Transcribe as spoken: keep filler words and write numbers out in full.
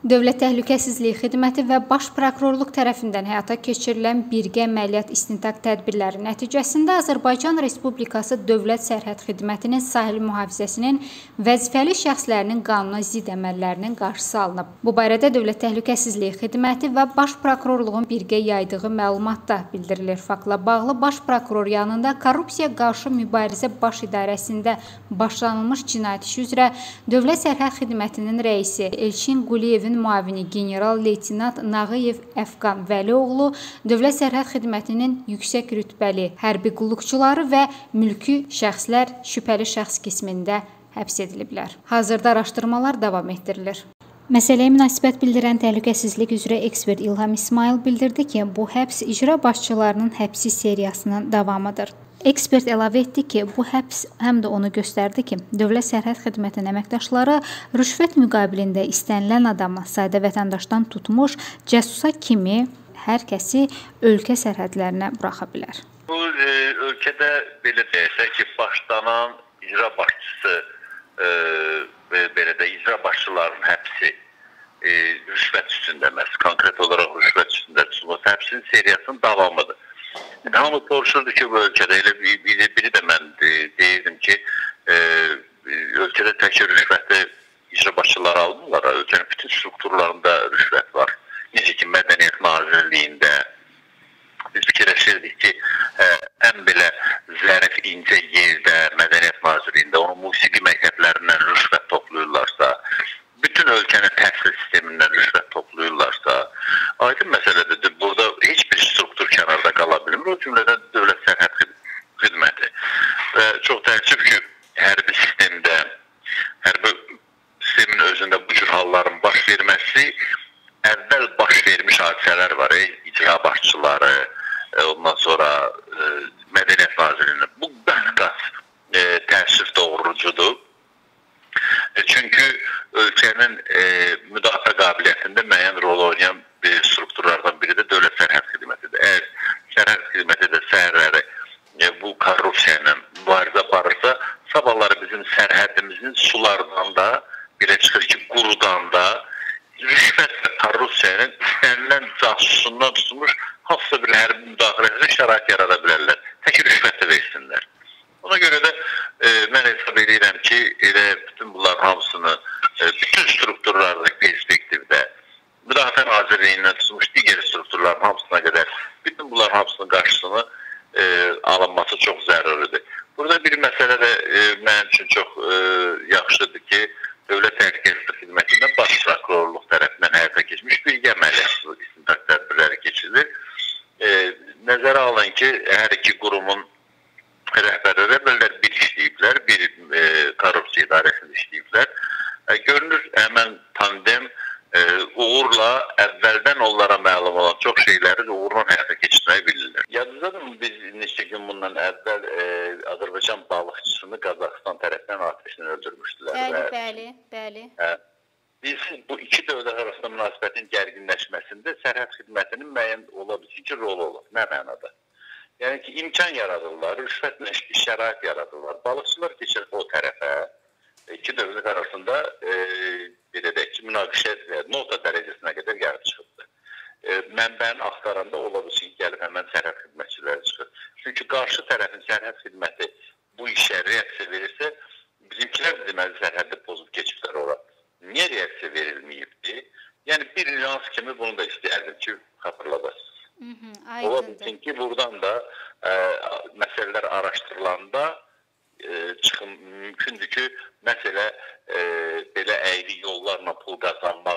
Dövlət Təhlükəsizliyi Xidməti və Baş Prokurorluq tərəfindən həyata keçirilən birgə əməliyyat istintaq tədbirləri nəticəsində Azərbaycan Respublikası Dövlət Sərhəd Xidmətinin sahil mühafizəsinin vəzifəli şəxslərinin qanuna zidd əməllərinin qarşısı alınıb. Bu barədə Dövlət Təhlükəsizliyi Xidməti və Baş Prokurorluğun birgə yaydığı məlumatda bildirilir. Faktla bağlı Baş Prokuror yanında Korrupsiya qarşı mübarizə baş idarəsində başlanılmış cinayət işi üzrə Dövlət Sərhəd Xidmətinin rəisi Elçin Quliyevin müavini general-leytenant Nağıyev Əfqan Vəlioğlu, Dövlət Sərhəd Xidmətinin yüksək rütbəli hərbi qulluqçuları və mülki şəxslər şübhəli şəxs qismində həbs ediliblər. Hazırda araşdırmalar davam etdirilir. Məsələyə münasibət bildirən təhlükəsizlik üzrə ekspert İlham İsmail bildirdi ki, bu həbs icra başçılarının həbsi seriyasının davamıdır. Ekspert əlavə etdi ki, bu həbs həm də onu göstərdi ki, Dövlət Sərhəd Xidmətinin əməkdaşları rüşvət müqabilində istənilən adamı sadə vətəndaşdan tutmuş cəsusa kimi hər kəsi ölkə sərhədlərinə buraxa bilər. Bu e, ölkədə belə deyəsək ki, başlanan icra başçısı e, belə də icra başçılarının həbsi e, rüşvət üstündə məhz konkret olaraq rüşvət üstündə tutulması həbsin seriyasının davamıdır. Hamı soruşurdu ki, bu ölkədə elə biri, biri də mən deyirdim ki, e, ölkədə təkcə rüşvəti icra başçıları almırlar, ölkənin bütün strukturlarında rüşvət var. Necə ki, Mədəniyyət Nazirliyində biz fikirləşirdik ki, e, ən belə zərif incə yerdə Mədəniyyət Nazirliyində onun musiqi məktəblərindən rüşvət toplayırlarsa, bütün ölkənin təhsil sistemindən rüşvət toplayırlarsa, aydın məsələdir, burada heç bir struktur kənarda qala bilmir. O cümlədən Dövlət Sərhəd Xidməti. Və çox təəssüf ki, hərbi sistemdə, hərbi sistemin özündə bu cür halların baş verməsi, əvvəl baş vermiş hadisələr var, e, icra başçıları, e, ondan sonra e, Mədəniyyət Nazirliyində. Bu qat-qat e, təəssüf doğurucudur. E, çünki ölkənin e, müdafiə qabiliyyətində müəyyən rol oynayan e, strukturlardan biri də Dövlət Sərhəd Xidmətidir. Əgər Sərhəd Xidməti də səhərləri e, bu korrupsiya ilə mübarizə aparırsa, sabahları bizim sərhədimizin sulardan da, belə çıxır ki, qurudan da rüşvət və korrupsiya ilə istənilən casusundan tutulmuş hansısa bir hərbi müdaxiləsinə şərait yarada bilərlər. Tək rüşvət versinlər. Ona görə də e, mən hesab edirəm ki, elə bütün bunların hamısını e, bütün strukturlardakı perspektivdə Müdafiə Nazirliyindən tutmuş digər strukturların hamısına qədər bütün bunların hamısının qarşısını e, alınması çox zəruridir. Burada bir məsələ də e, mənim üçün çox e, yaxşıdır ki, Dövlət Təhlükəsizlik Xidmətindən Baş Prokurorluq tərəfindən həyata keçmiş birgə əməliyyat istintaq tədbirləri keçirilir. E, nəzərə alın ki, hər iki qurumun rəhbərləri əvvəllər bir işləyiblər, bir e, korrupsiya idarəsində işləyiblər. E, görünür, həmən tandem e, uğurla əvvəldən onlara məlum olan çox şeyləri də uğurla həyata keçirməyi bilirlər. Yadınızdadır mı, biz neçə gün bundan əvvəl e, Azərbaycan balıqçısını Qazaxıstan tərəfindən atəşlə öldürmüşdülər. Bəli, bəli, bəli. Hə, biz bu iki dövlət arasında münasibətin gərginləşməsində Sərhəd Xidmətinin müəyyən ola bilsin ki, rolu olur. Nə mənada? Yəni ki, imkan yaradırlar, rüşvətlə şərait yaradırlar. Balıqçılar keçir o tərəfə, iki dövlət arasında e, belə deyək ki, münaqişə nota dərəcəsinə qədər gəlib çıxıbdır. E, mənbənin axtaranda ola bilsin ki, gəlib həmən sərhəd xidmətçiləri çıxır. Çünki qarşı tərəfin sərhəd xidməti bu işə reaksiya verirsə, bizimkilər də deməli sərhəddə pozub keçiblər ora. Niyə reaksiya verilməyibdir? Yəni, bir nüans kimi bunu da istəyərdim ki, xatırladasınız. Ola bilsin ki, buradan da e, məsələlər araşdırılanda e, çıxın, mümkündür ki, məsələ e, belə əyri yollarla pul qazanmaq